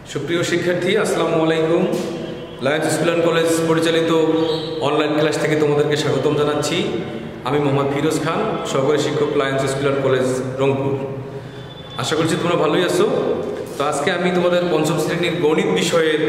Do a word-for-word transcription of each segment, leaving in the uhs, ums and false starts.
সুপ্রিয় শিক্ষার্থী, আসসালামু আলাইকুম। লায়ন্স স্কুল অ্যান্ড কলেজ পরিচালিত অনলাইন ক্লাস থেকে তোমাদেরকে স্বাগতম জানাচ্ছি। আমি মোহাম্মদ ফিরোজ খান, সহকারী শিক্ষক, Lions school and college, Rangpur. আশা করছি তোমরা ভালোই আছো। তো আজকে আমি তোমাদের পঞ্চম শ্রেণীর গণিত বিষয়ের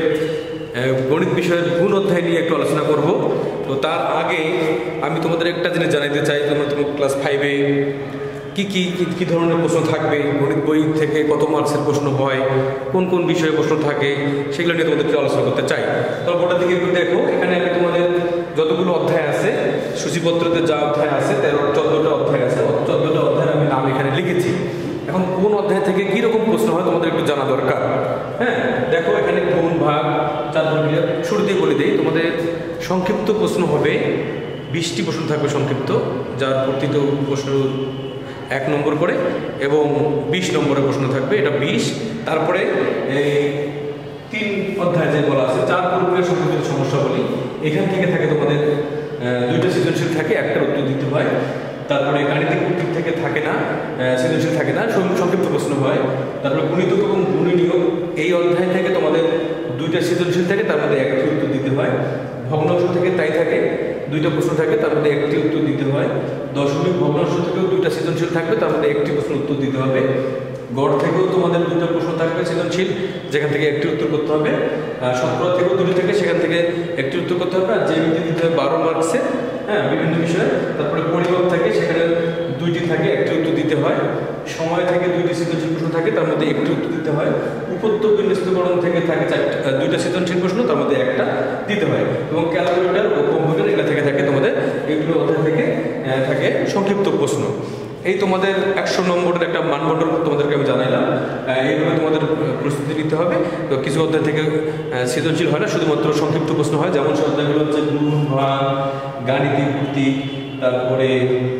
গণিত বিষয়ের গুণ অধ্যায় নিয়ে একটু আলোচনা করব। তো তার আগে আমি তোমাদের একটা জিনিস জানাতে চাই, তোমরা তোমার ক্লাস ফাইভে কী কী কী ধরনের প্রশ্ন থাকবে, গণিত বই থেকে কত মার্কসের প্রশ্ন হয়, কোন কোন বিষয়ে প্রশ্ন থাকে, সেগুলো নিয়ে তোমাদেরকে আলোচনা করতে চাই। তো ওটার দিকে একটু দেখো, এখানে আমি তোমাদের যতগুলো অধ্যায় আছে, সূচিপত্রতে যা অধ্যায় আছে, তেরো চোদ্দোটা অধ্যায় আছে, চোদ্দোটা অধ্যায়ের আমি নাম এখানে লিখেছি। এখন কোন অধ্যায় থেকে কীরকম প্রশ্ন হয় তোমাদের একটু জানা দরকার। হ্যাঁ, দেখো এখানে গুণ, ভাগ, চার প্রক্রিয়া। শুরুতেই বলে দিই, তোমাদের সংক্ষিপ্ত প্রশ্ন হবে, বিশটি প্রশ্ন থাকবে সংক্ষিপ্ত, যার প্রতিটি প্রশ্ন এক নম্বর করে, এবং বিশ নম্বরের প্রশ্ন থাকবে, এটা বিশ। তারপরে এই তিন অধ্যায় যে বলা আছে, চার প্রক্রিয়া সংক্ষিপ্ত সমস্যা বলি, এখান থেকে থাকে তোমাদের দুইটা সৃজনশীল থাকে, একটার উত্তর দিতে হয়। তারপরে গাণিতিক দিক থেকে থাকে না, সৃজনশীল থাকে না, সংক্ষিপ্ত প্রশ্ন হয়। তারপরে গুণিতক এবং গুণনীয়, এই অধ্যায় থেকে তোমাদের দুইটা সৃজনশীল থাকে, তার মধ্যে একটি উত্তর দিতে হয়। ভগ্নাংশ থেকে তাই থাকে, দুইটা প্রশ্ন থাকে, তার মধ্যে একটি উত্তর দিতে হয়। দশমিক ভগ্নাংশ থেকেও দুইটা সৃজনশীল থাকবে, তার মধ্যে একটি প্রশ্ন উত্তর দিতে হবে। গড় থেকেও তোমাদের দুইটা প্রশ্ন থাকবে সৃজনশীল, যেখান থেকে একটি উত্তর করতে হবে। শতকরা থেকেও দুটি থেকে, সেখান থেকে একটি উত্তর করতে হবে। আর জ্যামিতি দিতে হবে বারো মার্কসে, হ্যাঁ, বিভিন্ন বিষয়ে। তারপরে পরিমাপ থাকে, সেখানে দুইটি থাকে, একটি উত্তর দিতে হয়। সময় থেকে দুইটি সৃজনশীল প্রশ্ন থাকে, তার মধ্যে একটি উত্তর দিতে হয়। উপত্য বিন্যস্তকরণ থেকে থাকে চারটা, দুইটা সৃজনশীল প্রশ্ন, তার মধ্যে একটা দিতে হয়। এবং ক্যালকুলেটর ও কম্পিউটার, এগুলো থেকে থাকে তোমাদের এগুলো অধ্যায় থেকে থাকে সংক্ষিপ্ত প্রশ্ন। এই তোমাদের একশো নম্বরের একটা মানবন্টন তোমাদেরকে আমি জানাইলাম। এইভাবে তোমাদের প্রস্তুতি নিতে হবে। তো কিছু অধ্যায় থেকে সৃজনশীল হয় না, শুধুমাত্র সংক্ষিপ্ত প্রশ্ন হয়। যেমন সে অধ্যায়গুলো হচ্ছে গুণ, ভাগ, গাণিতিক ভিত্তি, তারপরে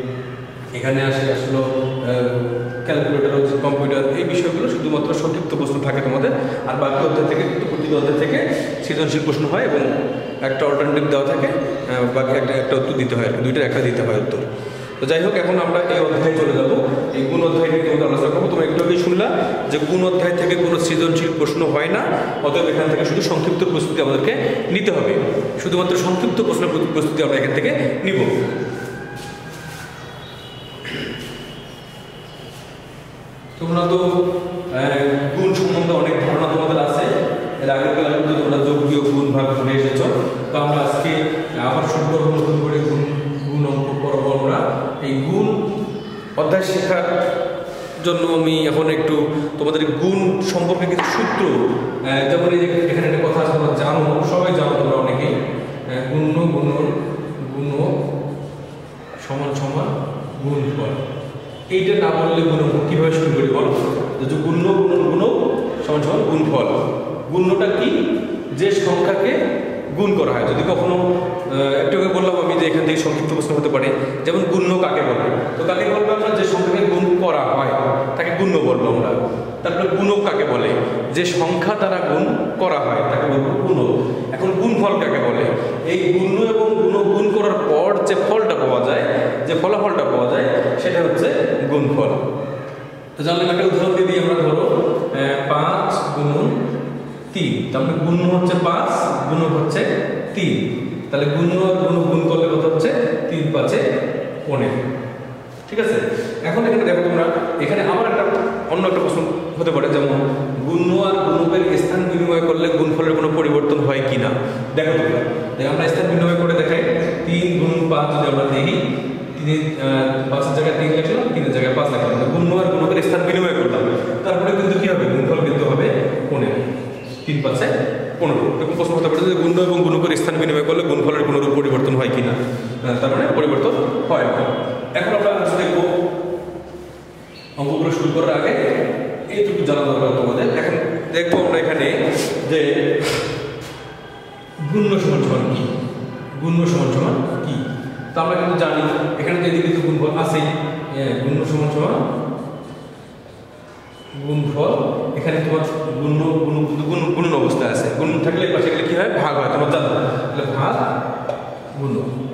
এখানে আসে আসলো ক্যালকুলেটর, কম্পিউটার, এই বিষয়গুলো শুধুমাত্র সংক্ষিপ্ত প্রশ্ন থাকে তোমাদের। আর বাকি অধ্যায় থেকে কিন্তু প্রতিটি অধ্যায় থেকে সৃজনশীল প্রশ্ন হয়, এবং একটা অল্টারনেটিভ দেওয়া থাকে, বাকি একটা একটা উত্তর দিতে হয়, দুইটার একটা দিতে হয় উত্তর। তো যাই হোক, এখন আমরা এই অধ্যায়ে চলে যাবো। এই গুণ অধ্যায় নিয়ে তোমাদের আলোচনা করবো। তোমরা একটু আগেই শুনলা যে গুণ অধ্যায় থেকে কোনো সৃজনশীল প্রশ্ন হয় না, অতএব এখান থেকে শুধু সংক্ষিপ্ত প্রস্তুতি আমাদেরকে নিতে হবে। শুধুমাত্র সংক্ষিপ্ত প্রশ্ন প্রস্তুতি আমরা এখান থেকে নিব। তোমরা তো গুণ সম্বন্ধে অনেক ধারণা তোমাদের আছে, এর আগের ক্লাসগুলো তোমরা যোগ, বিয়োগ, গুণ, ভাগ করে এসেছো। তো আমরা আজকে আবার শুরু করবো নতুন করে গুণ গুণ অঙ্ক করবো আমরা। এই গুণ অধ্যায় শেখার জন্য আমি এখন একটু তোমাদের গুণ সম্পর্কে কিছু সূত্র, যেমন এই যে এখানে একটা কথা আছে, তোমরা জানো, সবাই জানো তোমরা অনেকেই, গুণ গুণ গুণ সমান সমান গুণফল। এইটা না বললে গুণ কীভাবে শুরু করি বল? যে গুণ গুণ গুণ সমান সমান গুণফল। গুণটা কি? যে সংখ্যাকে গুণ করা হয়। যদি কখনো একটু আগে বললাম আমি যে এখান থেকে সংক্ষিপ্ত প্রশ্ন হতে পারে, যেমন গুণ্য কাকে বলে? তো কাকে বলবো আমরা? যে সংখ্যাকে গুণ করা হয় তাকে গুণ্য বলবো আমরা। তারপরে গুণক কাকে বলে? যে সংখ্যা দ্বারা গুণ করা হয় তাকে বলবো গুণক। এখন গুণফল কাকে বলে? এই গুণ্য এবং গুণক গুণ করার পর যে ফলটা পাওয়া যায়, যে ফলাফলটা পাওয়া যায়, সেটা হচ্ছে গুণফল। তো জানলাম, একটা উদাহরণ দিয়ে দিই আমরা। ধরো পাঁচ গুণ তিন, তাহলে গুণ্য হচ্ছে পাঁচ, গুণক হচ্ছে তিন। তাহলে গুণ্য আর গুণক গুণ করলে কত হচ্ছে? তিন পাঁচে পনেরো। ঠিক আছে। এখন এখানে দেখো তোমরা, এখানে আবার একটা অন্য একটা প্রশ্ন হতে পারে, যেমন গুণ্য আর গুণকের স্থান বিনিময় করলে গুণফলের কোনো পরিবর্তন হয় কি না। দেখো তোমরা, দেখো আমরা স্থান বিনিময় করে দেখাই। তিন গুণ পাঁচ যদি আমরা দেখি, তিনি পাঁচের জায়গায় তিন লিখলাম, তিনের জায়গায় পাঁচ লিখলাম, গুণ্য আর গুণকের স্থান বিনিময় করলাম। তারপরে কিন্তু কি হবে? গুণফল কিন্তু হবে পনেরো। তিন পাঁচে পনেরো। এরকম প্রশ্ন হতে পারে যে গুণ্য এবং গুণকের স্থান বিনিময় করলে গুণফলের কোনো পরিবর্তন হয় কিনা। তার মানে পরিবর্তন হয়। এখন আমরা দেখবো, অঙ্কগুলো শুরু করার আগে এইটুকু জানা দরকার তোমাদের। এখন দেখবো আমরা এখানে যে গুণ্য সমান সমান কি, গুণ্য সমান সমান কি। তো আমরা কিন্তু জানি, এখানে তো এদিকে তো গুণফল আছেই, গুণ্য সমান সমান গুণফল। এখানে তোমার গুণ্য গুণ গুণ গুণন অবস্থায় আছে, গুণ থাকলে পাশে গেলে কি হয়? ভাগ হয়, তোমার জানো। তাহলে ভাগ গুণ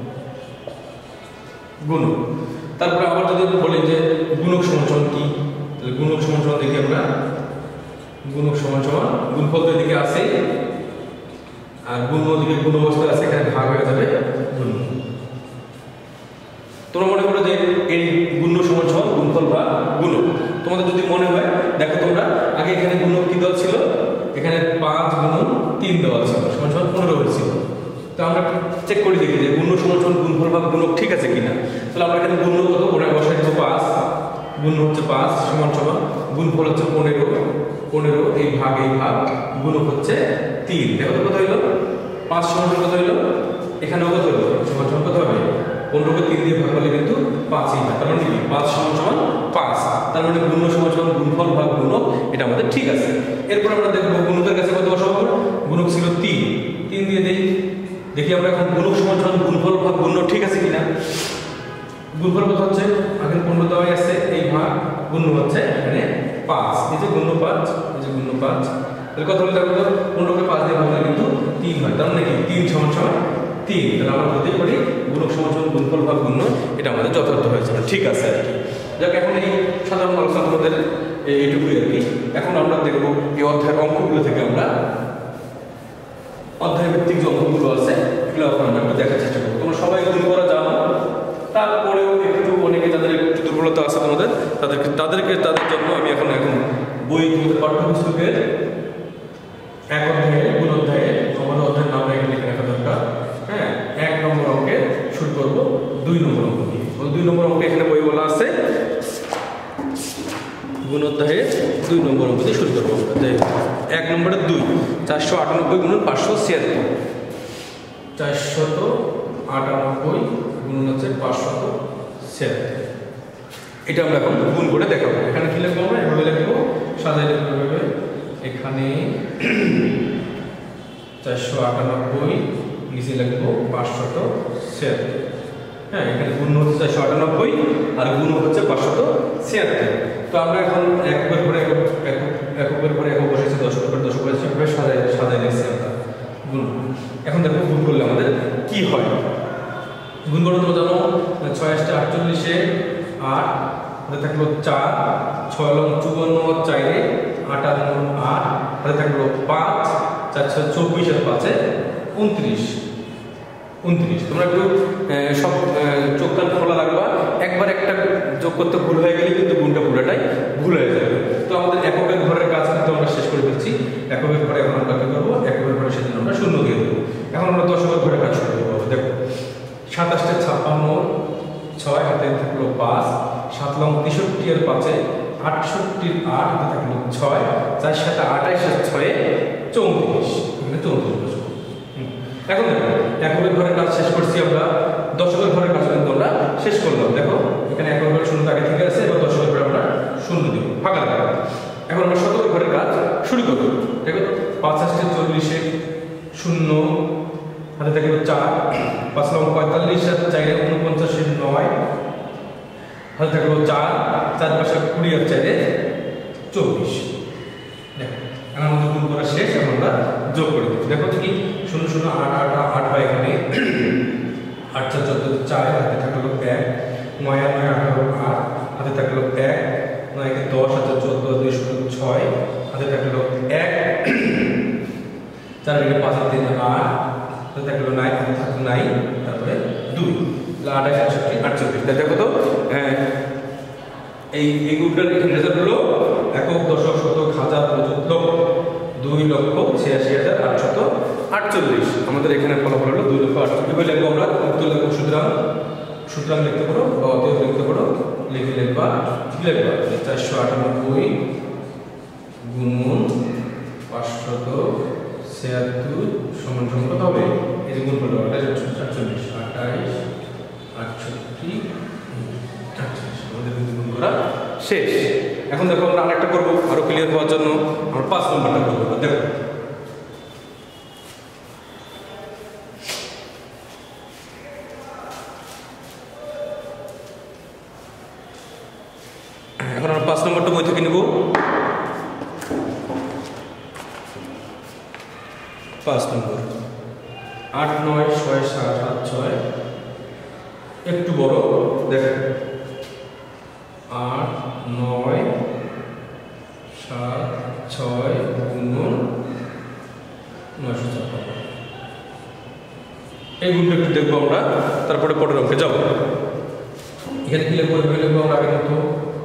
গুণ। তারপরে আবার যদি বলি যে গুণক সমান সমান কি, তাহলে গুণক সমান সমান দেখি আমরা গুণক সমান সমান গুণফল তো এদিকে আছে আর গুণ ওদিকে গুণ অবস্থা আছে, এখানে ভাগ হয়ে যাবে গুণ। তোমরা মনে করো যে এই গুণ্য সমান সমান গুণফল বা গুণক। তোমাদের যদি মনে হয় দেখো তোমরা আগে এখানে গুণক কি দেওয়া ছিল, এখানে পাঁচ গুণন তিন দেওয়া ছিল সমান সমান পনেরো হয়েছিল। তো আমরা চেক করে দেখি যে গুণ্য সমান সমান গুণফল বা গুণক ঠিক আছে কিনা। তাহলে আমরা এখানে গুণ্য কত ওটা বসাই দেবো পাঁচ, গুণ্য হচ্ছে পাঁচ সমান সমান গুণফল হচ্ছে পনেরো, পনেরো এই ভাগ এই ভাগ গুণক হচ্ছে তিন। দেখো তো কত হইলো, পাঁচ সমান সমান কত হইলো, এখানেও কত হইলো সমান সমান কত হবে, পনেরোকে তিন দিয়ে ভাগ করলে কিন্তু পাঁচই হয়। তার মানে কি পাঁচ সমান সমান পাঁচ, তার মানে গুণ্য সমান সমান গুণফল ভাগ গুণক এটা আমাদের ঠিক আছে। এরপর আমরা দেখবো গুণকের কাছে কত বসাবো, গুণক ছিল তিন, তিন দিয়ে দেই, দেখি আমরা এখন গুণক সমান সমান গুণফল ভাগ গুণক ঠিক আছে কিনা। গুণফল কত হচ্ছে, আগে পনেরো দেওয়াই আছে এই ভাগ, গুণ্য হচ্ছে এখানে পাঁচ, এই যে গুণ্য পাঁচ, এই যে গুণ্য পাঁচ, তাহলে কত হলো দেখো তো, পনেরোকে পাঁচ দিয়ে ভাগ করলে কিন্তু তিন হয়। তার মানে কি তিন সমান সমান তিন। তাহলে আমরা বলতে পারি গুণক সমান সমান গুণফল ভাগ গুণ্য এটা আমাদের যথার্থ হয়েছে, ঠিক আছে আর কি। যাক এখন এই সাধারণ আলোচনা আমাদের এইটুকুই আর কি। এখন আমরা দেখবো এই অধ্যায়ের অঙ্কগুলো থেকে আমরা অধ্যায় ভিত্তিক যে অঙ্কগুলো আছে এগুলো এখন আমরা একটু দেখার চেষ্টা করবো। তোমরা সবাই গুণ করা জানো, তারপরেও একটু অনেকে যাদের একটু দুর্বলতা আছে তোমাদের তাদেরকে তাদেরকে তাদের জন্য আমি এখন এখন বই তোমাদের পাঠ্যপুস্তকের এক অধ্যায়ে গুণ অধ্যায়ে আমাদের অধ্যায়ের নামটা এখানে লিখে রাখা দরকার। হ্যাঁ, এক নম্বর অঙ্কে শুরু করবো দুই নম্বর অঙ্ক দিয়ে। দুই নম্বর অঙ্কে এখানে বই বলা আছে গুণ অধ্যায়ে দুই নম্বর অঙ্ক দিয়ে শুরু করবো আমরা। যে এক নম্বরে দুই, চারশো আটানব্বই গুণন পাঁচশো ছিয়াত্তর, চারশত আটানব্বই গুণন হচ্ছে পাঁচশত ছিয়াত্তর। এটা আমরা এখন গুণ করে দেখাবো। এখানে কি লিখবো আমরা, এভাবে লিখবো, সাজাই লিখবো এভাবে। এখানে চারশো আটানব্বই, নিচে লিখবো পাঁচশত ছিয়াত্তর। হ্যাঁ, এখানে গুণ হচ্ছে চারশো আটানব্বই আর গুণ হচ্ছে পাঁচশত ছিয়াত্তর। তো আমরা এখন একের পরে একক এককের পরে একক বসেছি, দশকের পরে দশক বসেছি, এভাবে সাজাই সাজাই দিচ্ছি আমরা গুণ। এখন দেখো গুণ করলে আমাদের কি হয়। গুণ করো তোমরা জানো, ছয় আসতে আটচল্লিশে আট, হাতে থাকলো চার, ছয় লং চুয়ান্ন, চারে আটান্ন আট, হাতে থাকলো পাঁচ, চার ছয় চব্বিশ আর পাঁচে উনত্রিশ, উনত্রিশ। তোমরা একটু সব চোখ কান খোলা রাখবা, একবার একটা যোগ করতে ভুল হয়ে গেলে কিন্তু গুণটা পুরোটাই ভুল হয়ে যাবে। তো আমাদের এককের ঘরের কাজ কিন্তু আমরা শেষ করে দিচ্ছি। এককের ঘরে এখন আমরা কি করবো, এককের ঘরে সেদিন আমরা শূন্য দিয়ে দেবো। এখন আমরা দশকের ঘরে কাজ শুরু করবো। দেখো সাতাশটা ছাপ্পান্ন, ছয় হাতে থাকলো পাঁচ, সাত লং তেষট্টি আর পাঁচে আটষট্টির আট, হাতে থাকলো ছয়, চার সাথে আঠাইশ আর ছয়ে চৌত্রিশ, এখানে চৌত্রিশ বসবো। এখন দেখো এককের ঘরের কাজ শেষ করছি আমরা, দশকের ঘরের কাজ কিন্তু আমরা শেষ করলাম। দেখো এখানে একক ঘরে শূন্য আগে থেকে আছে, এবার দশকের ঘরে আমরা শূন্য দিব, ফাঁকা থাকবে। এখন আমরা শতকের ঘরের কাজ শুরু করবো। দেখো পাঁচ আসতে চল্লিশে শূন্য, হাতে থাকলো চার, পাঁচ লং পঁয়তাল্লিশ আর চাইরে উনপঞ্চাশের নয়, হাতে থাকলো চার, চার পাশে কুড়ি আর চাইরে চব্বিশ। দেখো এখন আমাদের গুণ করা শেষ, এখন আমরা যোগ করে দিচ্ছি। দেখো কি শূন্য শূন্য আট আট আট হয় এখানে, আট চার চোদ্দ চার, হাতে থাকলো এক, নয় আর নয় আঠারো আট, হাতে থাকলো এক, নয় একে দশ, হাতে চোদ্দ দুই ষোলো ছয়, হাতে থাকলো এক, চার একে পাঁচ তিন আট, হাতে থাকলো নাই, হাতে থাকলো নাই, তারপরে দুই, আঠাশ আটষট্টি আটচল্লিশ। দেখো তো হ্যাঁ, এই এই গ্রুপটার এখানে রেজাল্ট হলো একক দশক শতক হাজার প্রযুক্ত লক্ষ, দুই লক্ষ ছিয়াশি হাজার আটশত আটচল্লিশ। আমাদের এখানে ফলাফল হলো দুই লক্ষ আটচল্লিশ। এবার লিখবো আমরা উত্তর লিখবো, সুতরাং সুতরাং লিখতে পারো বা অতএব লিখতে পারো, লিখে লিখবা লিখবা চারশো আটানব্বই গুণ পাঁচশত ছিয়াত্তর সমান সমান কত হবে, এই যে গুণ করলো আঠাশ আটচল্লিশ, আঠাইশ আটষট্টি আটচল্লিশ। আমাদের গুণ করা শেষ। এখন দেখো আমরা আরেকটা করবো আরো ক্লিয়ার হওয়ার জন্য, আমরা পাঁচ নম্বরটা করবো। দেখো এখন আমরা পাঁচ নম্বরটা বই থেকে নেব। পাঁচ নম্বর আট নয় ছয় সাত সাত ছয়, একটু বড় দেখেন, আট নয় সাত ছয় গুণন নয়শো ছাপ্পান্ন। এই গুণটা একটু দেখবো আমরা, তারপরে পরের অঙ্কে যাবো। এখানে কি লিখবো? লিখবো আমরা আগের মতো,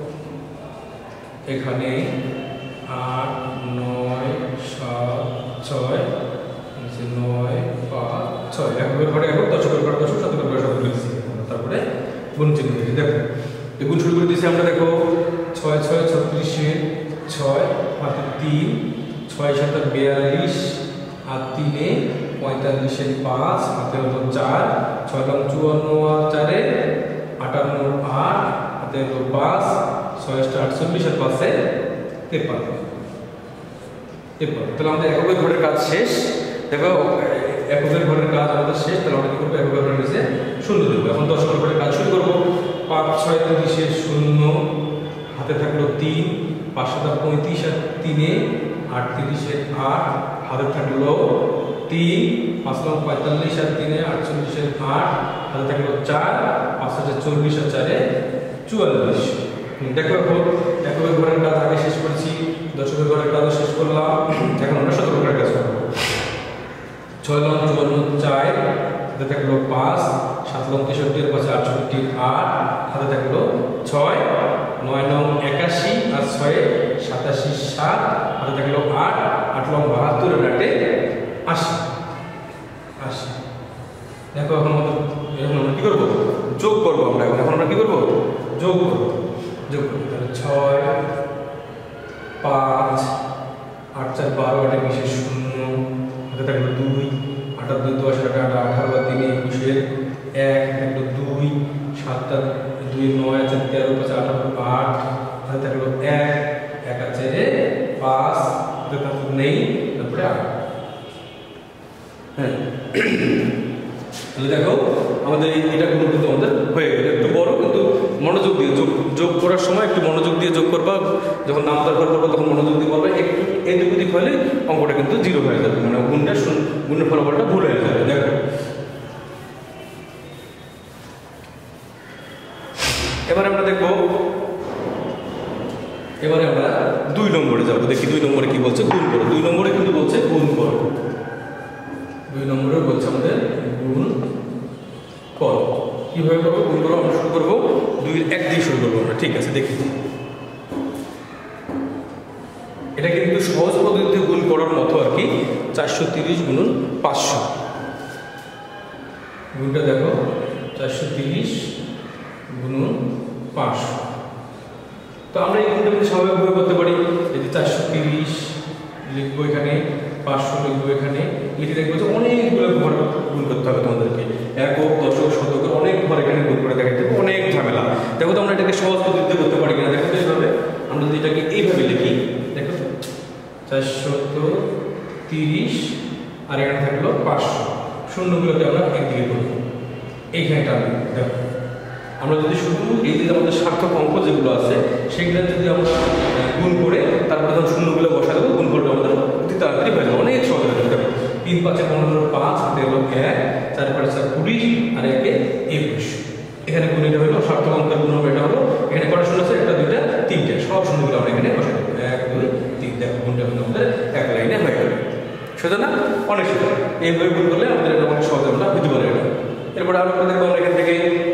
এখানে আট নয় সাত ছয় নয় পাঁচ ছয় এককের ঘরে একক, দশকের ঘরে দশক, শতকের ঘরে শতক লিখছি। তারপরে গুণ চিহ্ন দিয়েছি। দেখো এই গুণ শুরু করে দিয়েছি আমরা। দেখো ছয় ছয় ছত্রিশের ছয়, হাতে তিন, ছয় সাত বিয়াল্লিশ, আর তিনে পঁয়তাল্লিশের পাঁচ, হাতে হলো চার, ছয় দাম চুয়ান্ন, আর চারে আটান্ন, আট, হাতে হলো পাঁচ, ছয় আট আটচল্লিশ, আর পাঁচে তেপ্পান্ন। তেপ্পান্ন। তাহলে আমাদের এককের ঘরের কাজ শেষ। দেখো এককের ঘরের কাজ আমাদের শেষ। তাহলে আমরা কি করবো? এককের ঘরের নিচে শূন্য দেবো। এখন দশকের ঘরের কাজ শুরু করবো। পাঁচ ছয় তিরিশের শূন্য, হাতে থাকলো তিন, পাঁচ সাত পঁয়ত্রিশ, আর তিনে আটত্রিশের আট, হাতে থাকলো তিন, পাঁচ নয় পঁয়তাল্লিশ, আর তিনে আটচল্লিশের আট, হাতে থাকলো চার, পাঁচ হাজার চল্লিশ, আর চারে চুয়াল্লিশ। দেখো এখন এককের ঘরের কাজ আগে শেষ করেছি, দশকের ঘরের কাজও শেষ করলাম। এখন আমরা শতকের ঘরের কাজ করবো। ছয় লং চুয়ান্ন চার, হাতে থাকলো পাঁচ, সাত লং তেষট্টির পাঁচে আটষট্টি আট, হাতে থাকলো ছয়, নয় নং একাশি, আর ছয়ে সাতাশি সাত, হাতে থাকলো আট, আট লং বাহাত্তর, আর আটে আশি। আশি। দেখো এখন আমাদের এখন আমরা কি করবো? যোগ করবো আমরা। এখন এখন আমরা কি করবো? যোগ করবো। যোগ করবো। তাহলে ছয় পাঁচ, আট চার বারো, আটে বিশের শূন্য, হাতে থাকলো দুই, আটার দুই দশ, আট আট আঠারো, আর তিনে একুশের এক, থাকলো দুই, সাতটা দুই নয়, আছে তেরো, পাঁচ আঠারো, আট, হাতে থাকলো এক, এক আছে পাঁচ, হাতে থাকলো নেই, তারপরে আট। হ্যাঁ, তাহলে দেখো আমাদের এটা গুণ কিন্তু আমাদের হয়ে গেল। একটু বড়, কিন্তু মনোযোগ দিয়ে যোগ যোগ করার সময় একটু মনোযোগ দিয়ে যোগ করবা। যখন নাম দরকার করবো তখন মনোযোগ দিয়ে করবে। একটু এদিক ওদিক হলে অঙ্কটা কিন্তু জিরো হয়ে যাবে, মানে গুণটা গুণের ফলাফলটা ভুল হয়ে যাবে। দেখো এবারে আমরা দেখবো, এবারে আমরা দুই নম্বরে যাবো। দেখি দুই নম্বরে কি বলছে? গুণ করো। দুই নম্বরে কিন্তু বলছে গুণ করো। দুই নম্বরে বলছে আমাদের গুণ করো। কিভাবে করবো? গুণ করো আমরা শুরু করবো দুই এক দিয়ে শুরু করবো আমরা। ঠিক আছে, দেখি এটা কিন্তু সহজ পদ্ধতিতে গুণ করার মতো আর কি। চারশো তিরিশ গুণন পাঁচশো। গুণটা দেখো, চারশো তিরিশ গুণন পাঁচশো। তো আমরা এই গুণটা কিন্তু স্বাভাবিকভাবে করতে পারি। এই যে চারশো তিরিশ লিখবো এখানে, পাঁচশো লিখবো এখানে, লিখে দেখবো যে অনেকগুলো ঘর গুণ করতে হবে তোমাদেরকে। একক, দশক, শতকের অনেক ঘর এখানে গুণ করে দেখাতে হবে, অনেক ঝামেলা। দেখো তো আমরা এটাকে সহজ পদ্ধতিতে করতে পারি কিনা। দেখো তো এইভাবে আমরা যদি এটাকে এইভাবে লিখি, দেখো চারশো তিরিশ, আর এখানে থাকলো পাঁচশো, শূন্যগুলোকে আমরা একদিকে করবো। এইখানটা আমি দেখো আমরা যদি শুধু এই যে আমাদের সার্থক অঙ্ক যেগুলো আছে সেগুলো যদি আমরা গুণ করে তারপরে যখন শূন্যগুলো বসা দেবো, গুণ করলে আমাদের অতি তাড়াতাড়ি হয়ে যাবে, অনেক সহজ হয়ে যাবে। তিন পাঁচে পনেরো, পাঁচ হাতে হলো এক, চার পাঁচ চার কুড়ি, আর একে একুশ। এখানে গুণিটা হলো সার্থক অঙ্কের গুণ হবে, এটা হলো এখানে কটা শূন্য আছে? একটা, দুইটা, তিনটে। সব শূন্যগুলো আমরা এখানে বসা দেবো। এক দুই তিন, দেখো গুণটা হলো আমাদের এক লাইনে হয়ে গেল। সোজা না? অনেক সোজা। এইভাবে গুণ করলে আমাদের এটা অনেক সহজ আমরা বুঝতে পারি এটা। এরপরে আরো একটা দেখবো আমরা এখান থেকে,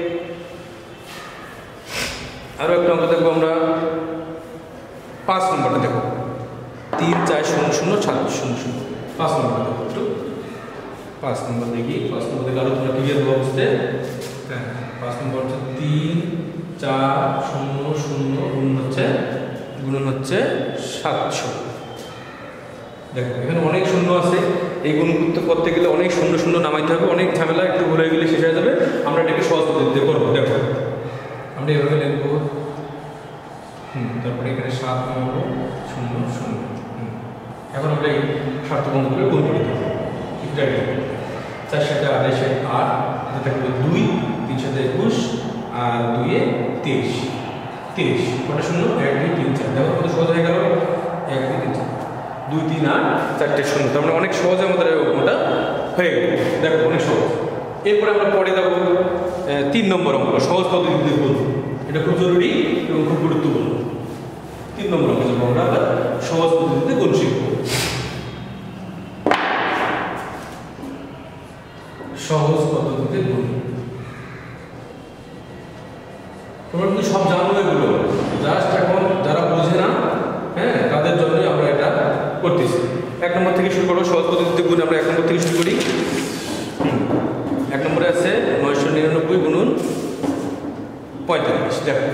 আরো একটা অঙ্ক দেখবো আমরা। পাঁচ নম্বরটা দেখো, তিন চার শূন্য শূন্য সাত শূন্য শূন্য। পাঁচ নম্বর দেখো একটু, পাঁচ নম্বর দেখি। পাঁচ নম্বর দেখে আরো তোমরা ক্লিয়ার হবো বুঝতে। হ্যাঁ, পাঁচ নম্বর হচ্ছে তিন চার শূন্য শূন্য গুণ হচ্ছে গুণন হচ্ছে সাতশো। দেখো এখানে অনেক শূন্য আছে, এই গুণ করতে করতে গেলে অনেক শূন্য শূন্য নামাইতে হবে, অনেক ঝামেলা। একটু ভুলে গেলে শেষ হয়ে যাবে। আমরা এটাকে সহজ পদ্ধতিতে করবো। দেখো আমরা এভাবে লিখবো, হুম, তারপরে এখানে সাত নামাবো, শূন্য শূন্য। হুম, এখন আমরা এই সার্থক অঙ্কগুলো গুণ করে দেবো। চার সাথে আঠাশে আট, হাতে থাকবে দুই, তিন সাথে একুশ, আর দুইয়ে তেইশ। তেইশ কটা শূন্য? এক দুই তিন চার। দেখো কত সহজ হয়ে গেল। এক দুই তিন চার, দুই তিন আট, চারটে শূন্য। তার মানে অনেক সহজে আমাদের অঙ্কটা হয়ে গেল। দেখো অনেক সহজ। এরপরে আমরা পরে যাবো তিন নম্বর অঙ্ক, সহজ পদ্ধতিতে গুণ। এটা খুব জরুরি এবং খুব গুরুত্বপূর্ণ। তিন নম্বর অঙ্ক যাবো আমরা সহজ পদ্ধতিতে গুণ শিখবো। সহজ পদ্ধতিতে গুণ। তোমরা কিন্তু সব জানো এগুলো, জাস্ট এখন যারা বোঝে না হ্যাঁ তাদের জন্যই আমরা এটা করতেছি। এক নম্বর থেকে শুরু করবো, সহজ পদ্ধতিতে গুণ। আমরা এক নম্বর থেকে শুরু করি। এক নম্বরে আছে নয়শো নিরানব্বই গুণন পঁয়তাল্লিশ। দেখো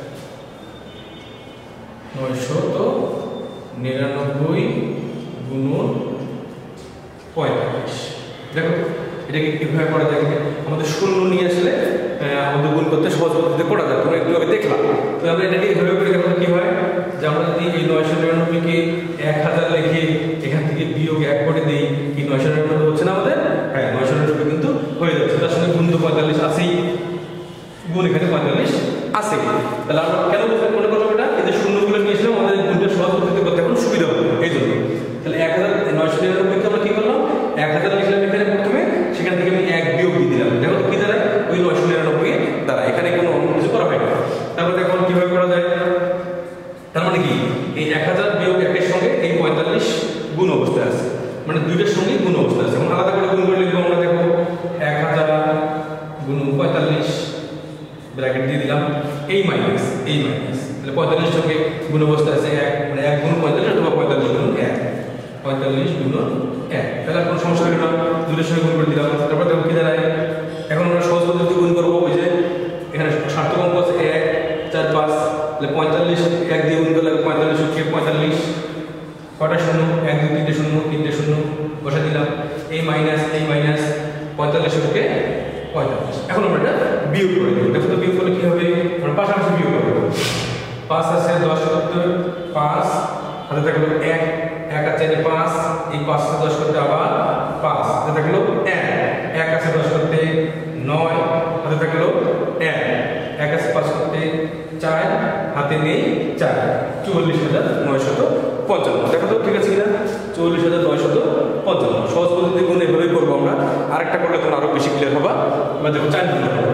নয়শো তো নিরানব্বই গুণন পঁয়তাল্লিশ। দেখো এটাকে কীভাবে করা যায়? আমাদের শূন্য নিয়ে আসলে আমাদের গুণ করতে সহজ পদ্ধতিতে করা যায়, তোমরা একটু আগে দেখলাম। তো আমরা এটাকে এভাবে করে দেখো কী হয়, যে আমরা যদি এই নয়শো নিরানব্বইকে এক হাজার লিখে এখান থেকে বিয়োগ এক করে দিই, কি নয়শো নিরানব্বই হচ্ছে না আমাদের? হ্যাঁ, নয়শো নিরানব্বই কিন্তু হয়ে যাচ্ছে। তার সঙ্গে গুণ তো পঁয়তাল্লিশ আছেই, গুণ এখানে পঁয়তাল্লিশ আছে। তাহলে আমরা কেন মনে করলাম এটা? এদের শূন্যগুলো নিয়ে এসলাম, আমাদের গুণটা সহজ পদ্ধতিতে করতে এখন সুবিধা হবে এই জন্য। তাহলে এক হাজার নয়শো নিরানব্বইকে আমরা কী করলাম? এক হাজার লিখলাম এখানে প্রথমে, সেখান থেকে আমি এক বিয়োগ দিয়ে দিলাম। দেখো তো কী দাঁড়ায়? ওই নয়শো নিরানব্বই দ্বারা, এখানে কোনো অন্য কিছু করা হয় না। তারপরে দেখো কীভাবে করা যায়। তার মানে কি, এই এক হাজার বিয়োগ একের সঙ্গে এই পঁয়তাল্লিশ গুণ অবস্থায় আছে, মানে দুইটার সঙ্গে গুণ অবস্থায় আছে। এখন আলাদা করে গুণ করে লিখবো আমরা। দেখো এক হাজার গুণ পঁয়তাল্লিশ, ব্র্যাকেট দিয়ে দিলাম, এই মাইনাস এই মাইনাস, তাহলে পঁয়তাল্লিশ সঙ্গে গুণ অবস্থায় আছে এক, মানে এক গুণ পঁয়তাল্লিশ অথবা পঁয়তাল্লিশ গুণ এক, পঁয়তাল্লিশ গুণ এক। তাহলে কোনো সমস্যা হলো না, দুটোর সঙ্গে গুণ করে দিলাম। তারপর দেখো কি দাঁড়ায়, এখন আমরা সহজ পদ্ধতি গুণ করবো। ওই যে এখানে সার্থক অঙ্ক আছে এক চার পাঁচ, তাহলে পঁয়তাল্লিশ এক দিয়ে গুণ করলে পঁয়তাল্লিশ হচ্ছে পঁয়তাল্লিশ, কটা শূন্য, এক দুই তিনটে শূন্য, তিনটে শূন্য বসে দিলাম, এই মাইনাস এই মাইনাস, পঁয়তাল্লিশ হচ্ছে পঁয়তাল্লিশ। এখন আমরা এটা বিয়োগ করে দেবো। দেখো তো বিয়োগ করলে কি হবে? আমরা পাশাপাশি বিয়োগ করবো। পাঁচ আছে দশ করতে পাঁচ, হাতে থাকলো এক, এক আছে পাঁচ, এই পাঁচ আছে দশ করতে আবার পাঁচ, হাতে থাকলো এক, এক আছে দশ করতে নয়, হাতে থাকলো এক, এক আছে পাঁচ করতে চার, হাতে নেই চার, চুয়াল্লিশ হাজার নয়শত পঞ্চান্ন। দেখো তো ঠিক আছে কিনা? চুয়াল্লিশ হাজার নয়শত পঞ্চান্ন। সহজ পদ্ধতি গুণ এভাবেই করবো আমরা। আরেকটা করলে তোমরা আরো বেশি ক্লিয়ার হবা। এবার দেখো চার নম্বর করবো।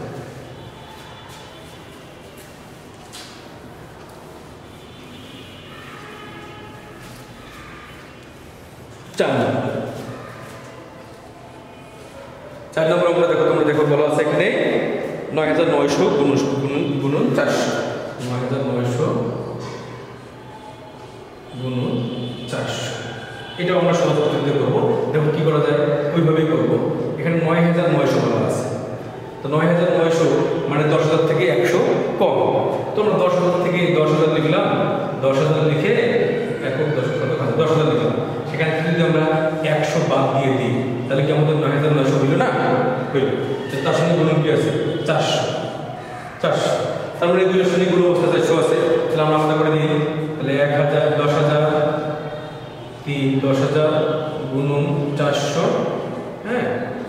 চার নম্বর চার নম্বর আমরা দেখো, তোমরা দেখো বলা আছে এখানে নয় হাজার নয়শো গুণ গুণন চারশো, নয় হাজার নয়শো গুণ চারশো। এটাও আমরা সহজ পদ্ধতিতে করবো। দেখো কি করা যায়, ওইভাবেই করবো। এখানে নয় হাজার নয়শো বলা আছে, তো নয় হাজার নয়শো মানে দশ হাজার থেকে একশো কম। তোমরা দশ হাজার থেকে দশ হাজার লিখলাম, দশ হাজার লিখে একক দশ হাজার দশ হাজার লিখলাম, সেখানে যদি আমরা একশো বাদ দিয়ে দিই তাহলে কি আমাদের নয় হাজার নয়শো হইল না? হইল। তার সঙ্গে গুণ কি আছে? চারশো, চারশো। তারপরে এই দুটোর সঙ্গে গুণ অবস্থা চারশো আছে, তাহলে আমরা আলাদা করে দিই। তাহলে এক হাজার দশ হাজার তিন দশ হাজার গুণন চারশো, হ্যাঁ,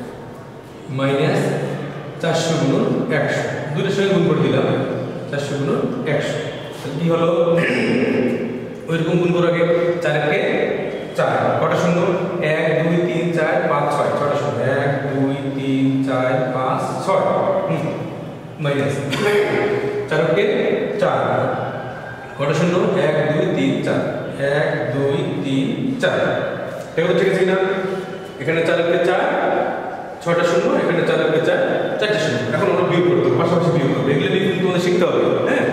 মাইনাস চারশো গুণন একশো, দুটোর সঙ্গে গুণ করে দিলাম, চারশো গুণন একশো। তাহলে কি হলো? ওইরকম গুণ করার আগে চারকে চার, কটা শূন্য? এক দুই তিন চার পাঁচ ছয়, ছটা শূন্য, এক দুই তিন চার পাঁচ ছয়, মাইনাস চারকে চার, কটা শূন্য? এক দুই তিন চার, এক দুই তিন চার। এগুলো ঠিক আছে কিনা? এখানে চারকে চার, ছটা শূন্য, এখানে চারকে চার, চারটে শূন্য। এখন আমরা বিয়োগ করতে হবে, পাশাপাশি বিয়োগ করবো। এগুলো বিয়োগ তোমাদের শিখতে হবে, হ্যাঁ।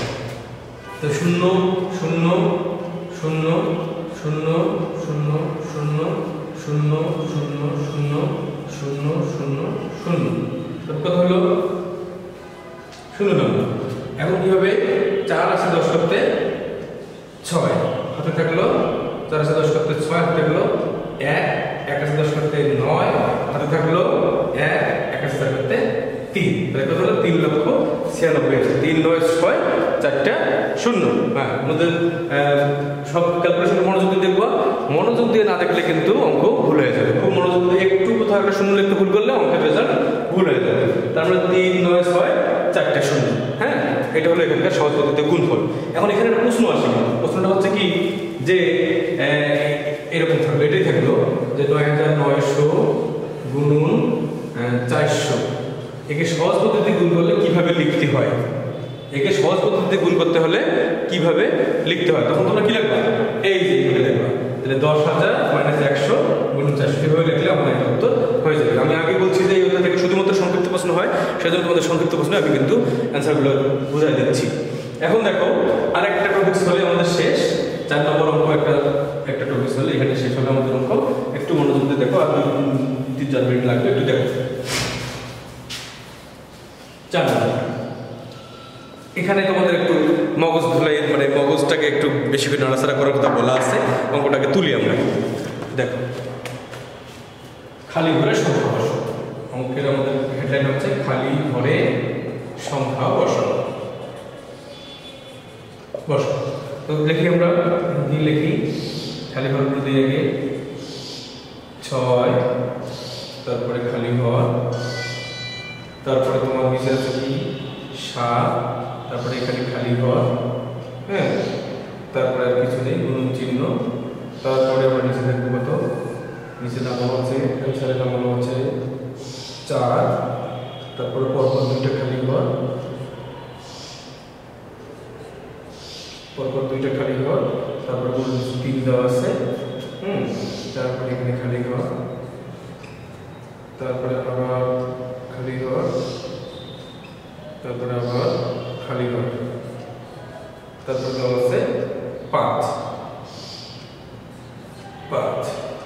তো শূন্য শূন্য শূন্য শূন্য শূন্য শূন্য শূন্য শূন্য শূন্য শূন্য শূন্য শূন্য, কত হলো? শূন্য নম্বর। এখন কি হবে? চার আছে দশ করতে ছয়, হাতে থাকলো চার আছে দশ করতে ছয়, হাতে থাকলো এক, এক আছে দশ করতে নয়, হাতে থাকলো এক, এক আছে দশ করতে তিন, তাহলে কত হলো? তিন লক্ষ ছিয়ানব্বই হাজার। তিন নয় ছয় চারটা শূন্য। হ্যাঁ, আমাদের সব ক্যালকুলেশন মনোযোগ দিয়ে দেখবো। মনোযোগ দিয়ে না দেখলে কিন্তু অঙ্ক ভুল হয়ে যাবে। খুব মনোযোগ দিয়ে একটু কোথাও একটা শূন্য লিখতে ভুল করলে অঙ্কের রেজাল্ট ভুল হয়ে যাবে। তারপরে তিন নয় ছয় চারটা শূন্য। হ্যাঁ, এটা হলো এখানকার সহজ পদ্ধতিতে গুণফল। এখন এখানে একটা প্রশ্ন আসে, প্রশ্নটা হচ্ছে কি যে এরকম থাকলো, এটাই থাকলো যে নয় হাজার নয়শো গুণন চারশো, একে সহজ পদ্ধতিতে গুণ করলে কিভাবে লিখতে হয়, একে সহজ পদ্ধতিতে গুণ করতে হলে কিভাবে লিখতে হয়, তখন তোমরা কি লিখবা? এই যে এইভাবে লিখবা। তাহলে দশ হাজার মাইনাস একশো গুণ চারশো, এভাবে লিখলে আমার একটা উত্তর হয়ে যাবে। আমি আগে তোমাদের সংক্ষিপ্ত প্রশ্নে আমি কিন্তু অ্যান্সারগুলো বুঝাই দিচ্ছি। এখন দেখো আরেকটা টপিকস হলে আমাদের শেষ, চার নম্বর অঙ্ক একটা একটা টপিকস হলে এখানে শেষ হবে আমাদের অঙ্ক। একটু মনোযোগ দিয়ে দেখো, আর তিন চার মিনিট লাগবে, একটু দেখো। চার নম্বর, এখানে তোমাদের একটু মগজ ধুলাই, মানে মগজটাকে একটু বেশি করে নাড়াচাড়া করার কথা বলা আছে। অঙ্কটাকে তুলি আমরা, দেখো খালি ঘরে সংখ্যা বসাও। অঙ্কের আমাদের হেডলাইন হচ্ছে খালি ঘরে সংখ্যা বসাও বসাও। তো দেখি আমরা কি লিখি, খালি ঘরগুলো দিয়ে গিয়ে ছয়, তারপরে খালি ঘর, তারপরে তোমার নিচে আছে কি সাত, তারপরে এখানে খালি ঘর, হ্যাঁ, তারপরে আর কিছু নেই, গুণ চিহ্ন। তারপরে আমরা নিচে দেখবো কত, নিচে নামানো আছে অ্যান্সারে নামানো আছে চার, তারপরে পরপর দুইটা খালি ঘর, পরপর দুইটা খালি ঘর, তারপরে গুণ তিন দেওয়া আছে, হুম, তারপরে এখানে খালি ঘর, তারপরে আবার খালি ঘর, তারপরে আবার খালি ঘর, তারপরে দেওয়া আছে পাঁচ পাঁচ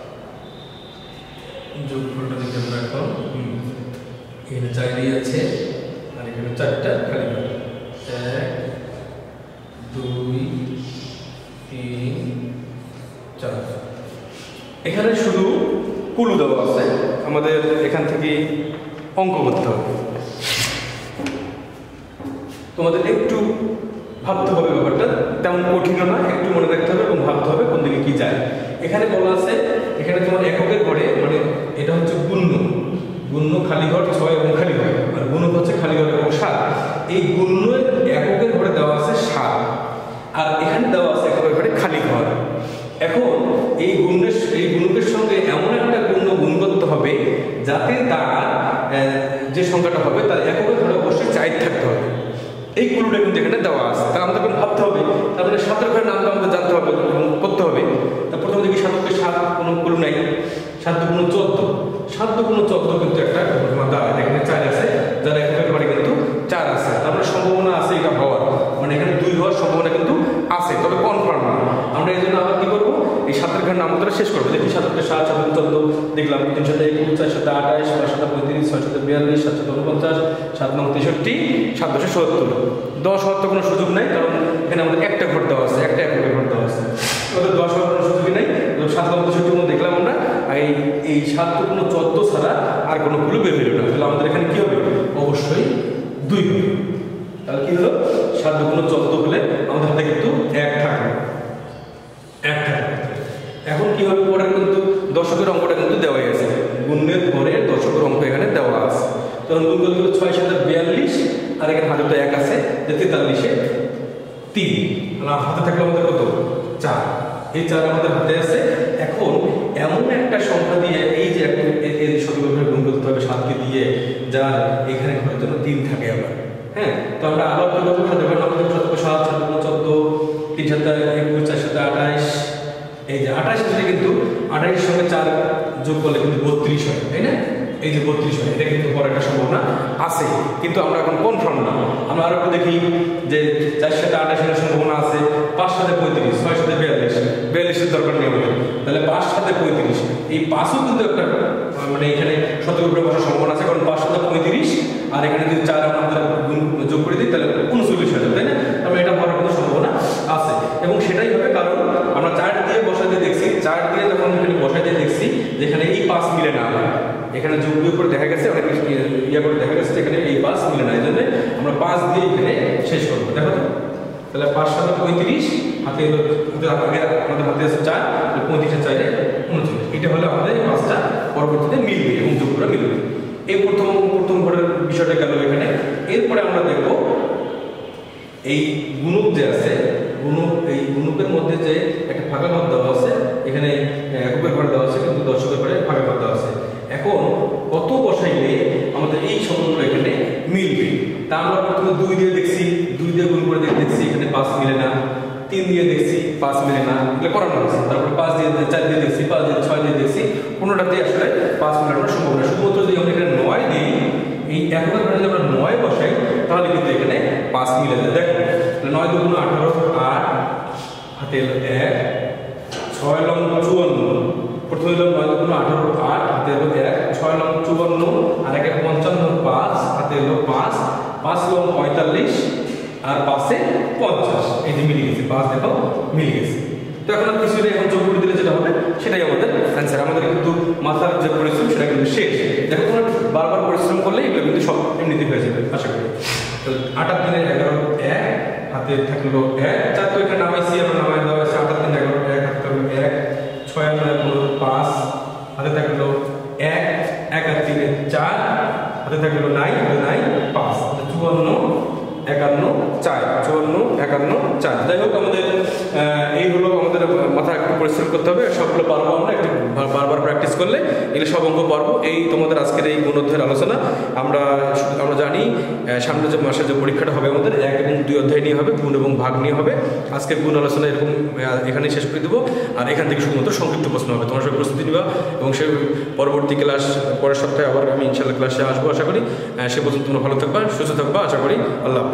যোগফলটা দেখে আমরা এখন এখানে চারই আছে, আর এখানে চারটা খালি ঘর, এক দুই তিন চার। এখানে শুধু কুলু দেওয়া আছে, আমাদের এখান থেকে অঙ্ক করতে হবে। তোমাদের একটু ভাবতে হবে ব্যাপারটা, তেমন কঠিন না, একটু মনে রাখতে হবে এবং ভাবতে হবে কোন দিকে কি যায়। এখানে বলা আছে, এখানে তোমার এককের ঘরে, মানে এটা হচ্ছে গুণ্য, গুণ্য খালি ঘর ছয় এবং খালি ঘর, আর গুণক হচ্ছে খালি ঘর এবং সাত। এই গুণ্য এককের ঘরে দেওয়া আছে সাত, আর এখানে দেওয়া আছে এককের ঘরে খালি ঘর। এখন এই গুণের এই গুণকের সঙ্গে এমন একটা গুণ্য গুণ করতে হবে যাতে তার যে সংখ্যাটা হবে তার এককের ঘরে অবশ্যই চার থাকতে হবে। এই কুলুটা কিন্তু এখানে দেওয়া আছে, তা আমাদের এখন ভাবতে হবে। তারপরে সাতের ঘরের নামটা আমাদের জানতে হবে এবং করতে হবে। তা প্রথমে দেখি সাতকে সাত, কোনো কুলু নাই, সাত দুগুণ চোদ্দ, সাত দুগুণ চোদ্দ কিন্তু একটা দাঁড়ায়, এখানে চার আছে, যার এককের ঘরে কিন্তু চার আছে, তারপরে সম্ভাবনা আছে এটা হওয়ার, মানে এখানে দুই হওয়ার সম্ভাবনা কিন্তু আছে, তবে কনফার্ম না। আমরা এই জন্য আবার কি করবো, এই সাতের ঘরের নাম ধরে শেষ করবো। দেখি সাতকে সাত, সাত চোদ্দ দেখলাম, তিন সাথে একুশ, চার সাথে আঠাশ, পাঁচ সাথে পঁয়ত্রিশ, ছয় সাথে বিয়াল্লিশ, সাত সাথে উনপঞ্চাশ, সাত নং তেষট্টি, সাত দশে সত্তর। দশ হওয়ার তো কোনো সুযোগ নাই, কারণ এখানে আমাদের একটা ঘর দেওয়া আছে, একটা এককের ঘর দেওয়া আছে, ওদের দশ হওয়ার কোনো সুযোগই নাই। সাত নং তেষট্টির মধ্যে দেখলাম আমরা এই এই সাত তো কোনো চোদ্দ ছাড়া আর কোনো গুলো বের হইল না, তাহলে আমাদের এখানে কি হবে, অবশ্যই দুই হবে। তাহলে কি হলো, সাত দুগুণ চোদ্দ হলে আমাদের হাতে কিন্তু এক থাকবে, এক থাকবে। এখন কি হবে, পরে কিন্তু দশকের অঙ্কটা কিন্তু দেওয়াই আছে, গুণের ঘরে দশকের অঙ্ক এখানে দেওয়া আছে। তখন গুণ করতে গেলে ছয় সাথে বিয়াল্লিশ, আর এখানে হাতে তো এক আছে, যে তেতাল্লিশে তিন, হাতে থাকলে আমাদের কত, চার। এই চার আমাদের হাতে আছে। এখন এমন একটা সংখ্যা দিয়ে এই যে এই সঠিকভাবে গুণ করতে হবে সাতকে দিয়ে, যার এখানে ঘরের জন্য তিন থাকে আবার, হ্যাঁ। তো আমরা আবার কি করবো, সাথে আমাদের শতক সাত, সাত গুণ চোদ্দ, তিন সাথে একুশ, চার সাথে আঠাইশ, এই যে আঠাইশ আসলে কিন্তু আঠাইশের সঙ্গে চার যোগ করলে কিন্তু বত্রিশ হয়, তাই না? এই যে বত্রিশ হয়, এটা কিন্তু বড় একটা সম্ভাবনা আছে, কিন্তু আমরা এখন কনফার্ম না। আমরা আরো একটু দেখি যে চার সাথে আঠাশের সম্ভাবনা আছে, পাঁচ সাথে পঁয়ত্রিশ, ছয় সাথে বিয়াল্লিশ, বিয়াল্লিশের দরকার নেই আমাদের, তাহলে পাঁচ সাথে পঁয়ত্রিশ, এই পাঁচও কিন্তু একটা মানে এখানে শতকের উপরে বসার সম্ভাবনা আছে, কারণ পাঁচ সাথে পঁয়ত্রিশ, আর এখানে যদি চার আমাদের যোগ করে দিই তাহলে উনচল্লিশ হয়ে যাবে, তাই না? তাহলে এটা হওয়ার কিন্তু সম্ভাবনা আছে, এবং সেটাই হবে, কারণ আমরা চার দিয়ে বসাতে দেখছি, চার দিয়ে যখন এখানে বসাতে দেখছি যেখানে এই পাঁচ মিলে না, এখানে যোগ বিয়োগ করে দেখা গেছে, অনেক ইয়ে করে দেখা গেছে এখানে এই পাঁচ মিলে না, এই জন্য আমরা পাঁচ দিয়ে এখানে শেষ করবো। দেখো তো, তাহলে পাঁচ সাথে পঁয়ত্রিশ, হাতে আগে আমাদের হাতে আছে চার, পঁয়ত্রিশের চাইলে উনচল্লিশ, এটা হলে আমাদের এই পাঁচটা পরবর্তীতে মিলবে এবং যোগ করে মিলবে। এই প্রথম প্রথম ঘরের বিষয়টা গেল এখানে। এরপরে আমরা দেখব এই গুণক যে আছে, গুণক, এই গুণকের মধ্যে যে একটা ফাঁকা ঘর দেওয়া আছে, এখানে এককের ঘর দেওয়া আছে কিন্তু দশকের ঘরে ফাঁকা ঘর দেওয়া আছে। এখন কত বসাইলে আমাদের এই সংখ্যাগুলো এখানে মিলবে, তা আমরা প্রথমে দুই দিয়ে দেখছি, দুই দিয়ে গুণ করে দেখছি এখানে পাঁচ মিলে না, তিন দিয়ে দেখছি পাঁচ মিলে না, এগুলো করানো হচ্ছে। তারপরে পাঁচ দিয়ে চার দিয়ে দেখছি, পাঁচ দিয়ে ছয় দিয়ে দেখছি, কোনোটাতে আসলে পাঁচ মিলানোর সম্ভাবনা। শুধুমাত্র যদি আমরা এখানে নয় দিই, এই এককের ঘরে যদি আমরা নয় ছয় লং চুয়ান্ন, প্রথমে হলো নয় দুগুণ আঠারো আট, হাতে হলো এক, ছয় লং চুয়ান্ন আর একে পঞ্চান্ন পাঁচ, হাতে হলো পাঁচ, পাঁচ লং পঁয়তাল্লিশ আর পাঁচে পঞ্চাশ। এই যে মিলে গেছে, পাঁচ দেখো মিলে গেছে। তো এখন আর কিছু এখন যোগ করে দিলে যেটা হবে সেটাই আমাদের অ্যান্সার। আমাদের কিন্তু মাথার যে পরিশ্রম সেটা কিন্তু শেষ। দেখো তোমার বারবার পরিশ্রম করলে এগুলো কিন্তু সব এমনিতে হয়ে যাবে আশা করি। তো আটার দিনে এগারো এক, হাতে থাকলো এক, চার তো এখানে নামাইছি, আমরা নামাই দেওয়া হয়েছে। আটার দিনে এগারো এক, হাতে থাকলো এক, ছয় আর নয় পনেরো পাঁচ, হাতে থাকলো এক, এক আর তিনে চার, হাতে থাকলো নাই, নাই পাঁচ, চুয়ান্ন একান্ন চার, চুয়ান্ন একান্ন চার। যাই হোক আমাদের এই হলো আমাদের মাথা একটু পরিশ্রম করতে হবে, সবগুলো পারবো আমরা একটু বারবার প্র্যাকটিস করলে এগুলো সব অঙ্ক পারবো। এই তোমাদের আজকের এই গুণোধ্যায়ের আলোচনা। আমরা আমরা জানি সামনে যে মাসের যে পরীক্ষাটা হবে আমাদের এক এবং দুই অধ্যায় নিয়ে হবে, গুণ এবং ভাগ নিয়ে হবে। আজকের গুণ আলোচনা এরকম এখানেই শেষ করে দেবো। আর এখান থেকে শুধুমাত্র সংক্ষিপ্ত প্রশ্ন হবে, তোমার সবাই প্রস্তুতি নিবা এবং সে পরবর্তী ক্লাস পরের সপ্তাহে আবার আমি ইনশাল্লাহ ক্লাসে আসবো আশা করি। সে পর্যন্ত তোমরা ভালো থাকবা, সুস্থ থাকবা আশা করি। আল্লাহ।